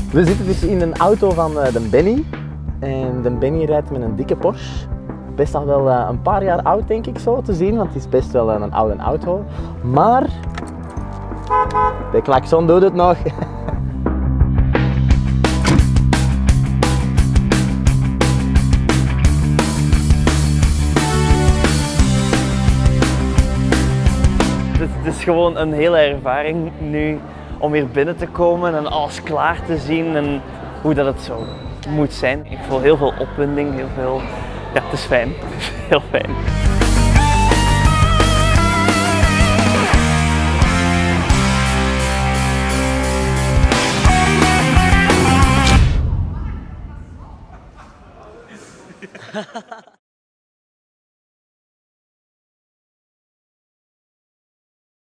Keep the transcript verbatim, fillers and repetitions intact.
We zitten dus in een auto van uh, de Benny. En de Benny rijdt met een dikke Porsche. Best al wel uh, een paar jaar oud denk ik zo te zien, want het is best wel uh, een oude auto. Maar de klakson doet het nog. Het is gewoon een hele ervaring nu om hier binnen te komen en alles klaar te zien en hoe dat het zo moet zijn. Ik voel heel veel opwinding, heel veel... Ja, het is fijn. Het is heel fijn. Ha ha ha.